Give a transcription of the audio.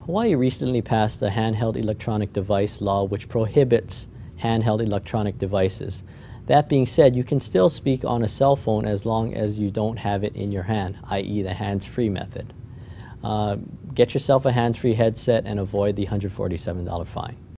Hawaii recently passed a handheld electronic device law which prohibits handheld electronic devices. That being said, you can still speak on a cell phone as long as you don't have it in your hand, i.e. the hands-free method. Get yourself a hands-free headset and avoid the $147 fine.